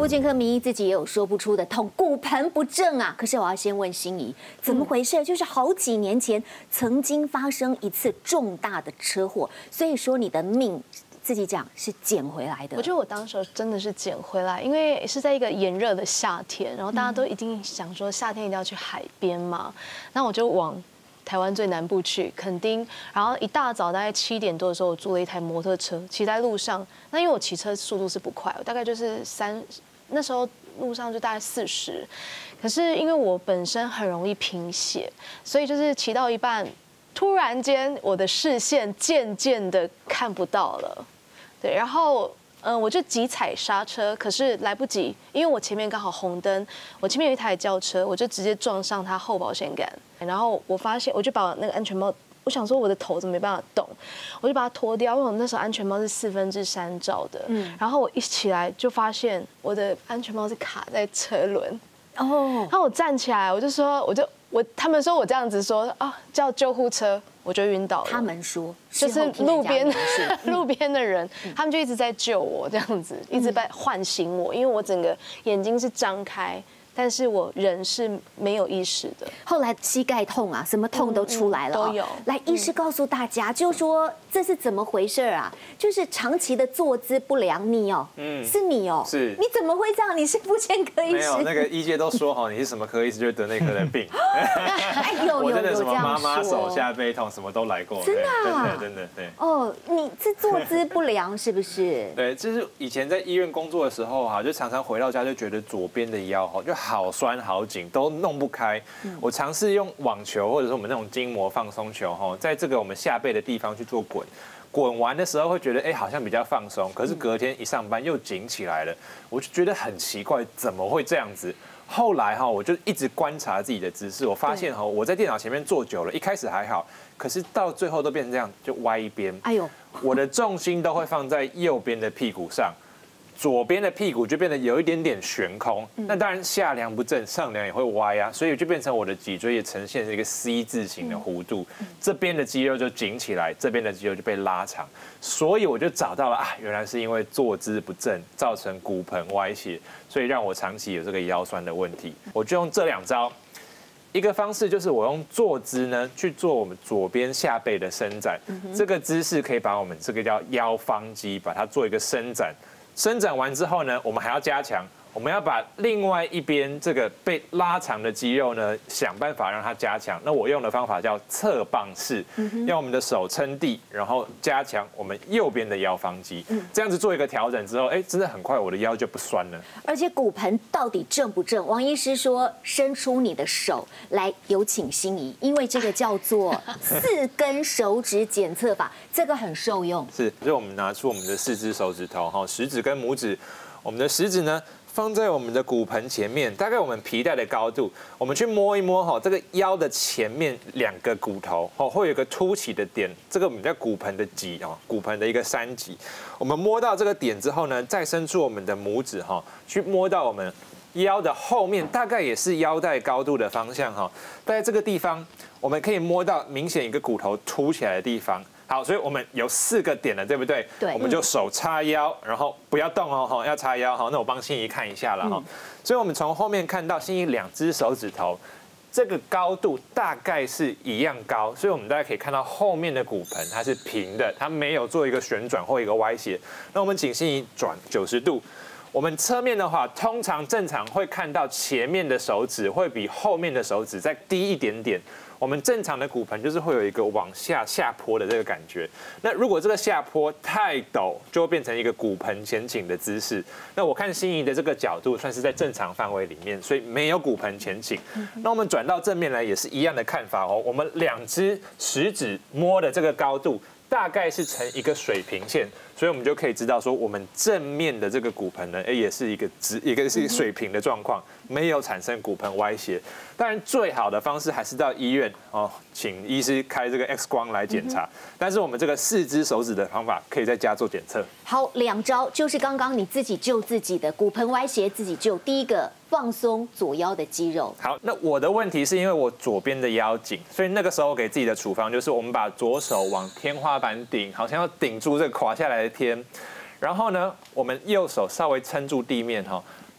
复健科名医自己也有说不出的痛，骨盆不正啊。可是我要先问心怡，怎么回事？就是好几年前曾经发生一次重大的车祸，所以说你的命自己讲是捡回来的。 我觉得我当时真的是捡回来，因为是在一个炎热的夏天，然后大家都一定想说夏天一定要去海边嘛，那我就往台湾最南部去垦丁，然后一大早大概7点多的时候，我租了一台摩托车，骑在路上。那因为我骑车速度是不快，我大概就是那时候路上就大概40，可是因为我本身很容易贫血，所以就是骑到一半，突然间我的视线渐渐的看不到了，对，然后我就急踩刹车，可是来不及，因为我前面刚好红灯，我前面有一台轿车，我就直接撞上它后保险杆，然后我发现，我就把那个安全帽，我想说我的头怎么没办法动，我就把它脱掉，因为我那时候安全帽是3/4罩的，然后我一起来就发现我的安全帽是卡在车轮，然后我站起来，他们说我这样子说啊，叫救护车。我就晕倒了。他们说， 就是路边的人，他们就一直在救我，这样子，一直在唤醒我，因为我整个眼睛是张开，但是我人是没有意识的。 后来膝盖痛啊，什么痛都出来了， 都有。 来，医师告诉大家，就说这是怎么回事啊？就是长期的坐姿不良，你哦，是你哦， 是， 你怎么会这样？你是复健科医师？ 没有，那个医界都说你是什么科医师就会得那科的病。我真的什么妈妈手下背痛什么都来过， 真的， 真的对。 哦，你是坐姿不良是不是？ 对，就是以前在医院工作的时候就常常回到家就觉得左边的腰就好酸好紧，都弄不开。我尝试用网球或者是我们那种筋膜放松球在这个我们下背的地方去做滚。滚完的时候会觉得好像比较放松，可是隔天一上班又紧起来了，我就觉得很奇怪，怎么会这样子？后来我就一直观察自己的姿势，我发现我在电脑前面坐久了，一开始还好，可是到最后都变成这样，就歪一边。哎呦，我的重心都会放在右边的屁股上。左边的屁股就变得有一点点悬空，那当然下梁不正，上梁也会歪啊，所以就变成我的脊椎也呈现一个 C 字形的弧度，这边的肌肉就紧起来，这边的肌肉就被拉长，所以我就找到了原来是因为坐姿不正造成骨盆歪斜，所以让我长期有这个腰酸的问题。我就用这2招，一个方式就是我用坐姿呢去做我们左边下背的伸展，这个姿势可以把我们这个叫腰方肌把它做一个伸展。伸展完之后呢，我们还要加强，我们要把另外一边这个被拉长的肌肉呢，想办法让它加强。那我用的方法叫侧棒式，用我们的手撑地，然后加强我们右边的腰方肌。这样子做一个调整之后，真的很快我的腰就不酸了。 而且骨盆到底正不正？王医师说，伸出你的手来，有请心怡，因为这个叫做4根手指检测法，这个很受用。 是，就是我们拿出我们的4只手指头，食指跟拇指，我们的食指呢放在我们的骨盆前面，大概我们皮带的高度，我们去摸一摸这个腰的前面2个骨头会有一个凸起的点，这个我们叫骨盆的棘骨盆的一个3棘。我们摸到这个点之后呢，再伸出我们的拇指去摸到我们腰的后面，大概也是腰带高度的方向大概这个地方，我们可以摸到明显一个骨头凸起来的地方。好，所以我们有4个点了，对不对？对。我们就手叉腰，然后不要动要叉腰那我帮心怡看一下了所以我们从后面看到心怡2只手指头，这个高度大概是一样高，所以我们大家可以看到后面的骨盆它是平的，它没有做一个旋转或一个歪斜。那我们请心怡转90度。我们侧面的话，通常正常会看到前面的手指会比后面的手指再低一点点。我们正常的骨盆就是会有一个往下坡的这个感觉。那如果这个下坡太陡，就会变成一个骨盆前倾的姿势。那我看心怡的这个角度算是在正常范围里面，所以没有骨盆前倾。那我们转到正面来也是一样的看法我们2只食指摸的这个高度，大概是成一个水平线，所以我们就可以知道说，我们正面的这个骨盆呢，也是一个是水平的状况，没有产生骨盆歪斜。当然，最好的方式还是到医院请医师开这个 X 光来检查。但是我们这个4只手指的方法，可以在家做检测。 好，2招就是刚刚你自己救自己的骨盆歪斜，自己救。第一个，放松左腰的肌肉。 好，那我的问题是因为我左边的腰紧，所以那个时候我给自己的处方就是，我们把左手往天花板顶，好像要顶住这个垮下来的天，然后呢，我们右手稍微撑住地面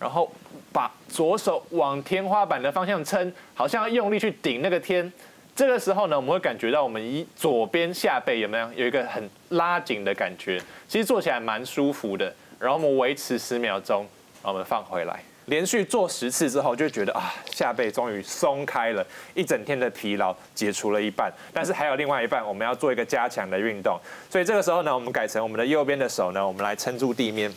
然后把左手往天花板的方向撑，好像要用力去顶那个天。这个时候呢，我们会感觉到我们左边下背有没有一个很拉紧的感觉？其实做起来蛮舒服的。然后我们维持10秒钟，然后我们放回来。连续做10次之后，就觉得啊，下背终于松开了，一整天的疲劳解除了一半。但是还有另外一半，我们要做一个加强的运动。所以这个时候呢，我们改成我们的右边的手呢，我们来撑住地面。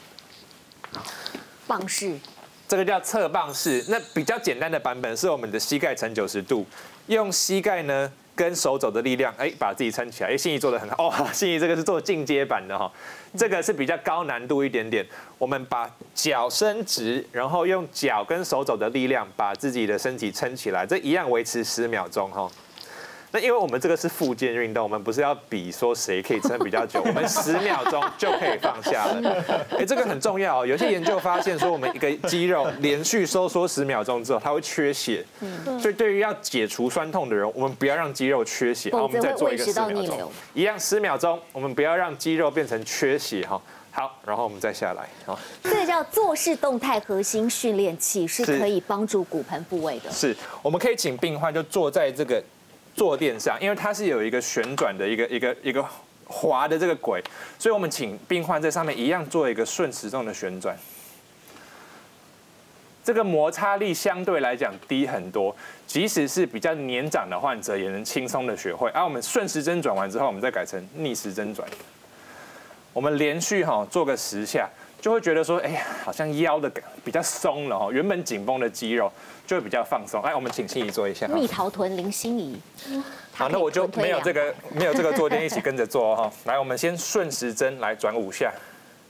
棒式， 这个叫侧棒式。那比较简单的版本是我们的膝盖呈90度，用膝盖呢跟手肘的力量，把自己撑起来。心怡做得很好哦，心怡这个是做进阶版的哈，这个是比较高难度一点点。我们把脚伸直，然后用脚跟手肘的力量把自己的身体撑起来，这一样维持10秒钟哈。那因为我们这个是复健运动，我们不是要比说谁可以撑比较久，我们10秒钟就可以放下了。这个很重要哦。有些研究发现说，我们一个肌肉连续收缩10秒钟之后，它会缺血。所以对于要解除酸痛的人，我们不要让肌肉缺血。好，我们再做一个10秒钟，一样10秒钟，我们不要让肌肉变成缺血哈。好，然后我们再下来。好， 这个叫坐式动态核心训练器，是可以帮助骨盆部位的。 是，我们可以请病患就坐在这个坐垫上，因为它是有一个旋转的一个滑的这个轨，所以我们请病患在上面一样做一个顺时钟的旋转。这个摩擦力相对来讲低很多，即使是比较年长的患者也能轻松的学会。我们顺时针转完之后，我们再改成逆时针转。我们连续做个10下，就会觉得说，好像腰的比较松了原本紧绷的肌肉就会比较放松。我们请心怡做一下。 蜜桃臀林心怡。 好，那我就没有这个坐垫一起跟着做哈。来，我们先顺时针来转5下。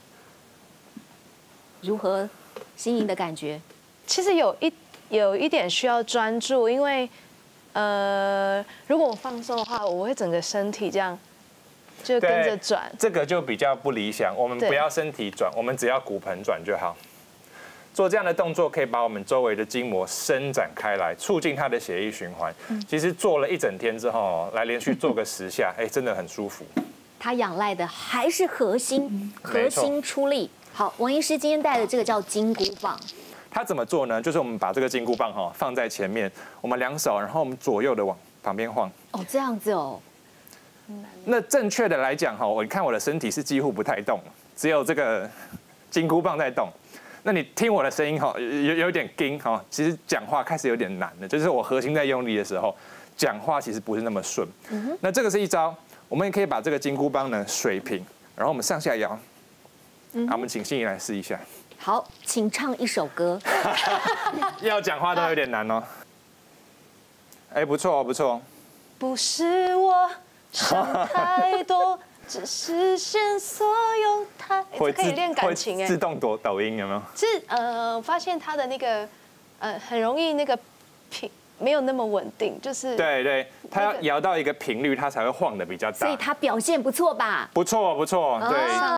如何？心怡的感觉？ 其实有一点需要专注，因为如果我放松的话，我会整个身体这样。就跟着转， 这个就比较不理想。我们不要身体转，我们只要骨盆转就好。做这样的动作可以把我们周围的筋膜伸展开来，促进它的血液循环。其实做了一整天之后，来连续做个10下，真的很舒服。 它仰赖的还是核心，核心出力。好，王医师今天带的这个叫金箍棒。 它怎么做呢？就是我们把这个金箍棒放在前面，我们2手，然后我们左右的往旁边晃。 哦，这样子哦。 那正确的来讲你看我的身体是几乎不太动，只有这个金箍棒在动。那你听我的声音有点惊其实讲话开始有点难了，就是我核心在用力的时候，讲话其实不是那么顺。那这个是一招，我们也可以把这个金箍棒呢水平，然后我们上下摇。我们请心怡来试一下。 好，请唱一首歌。 要讲话都有点难哦。不错不错。 不是我想太多，只是线索有太。这可以练感情自动抖音有没有？ 是我发现他的那个很容易那个频没有那么稳定，就是对，他要摇到一个频率，他才会晃得比较大。 所以他表现不错吧？ 不错，对。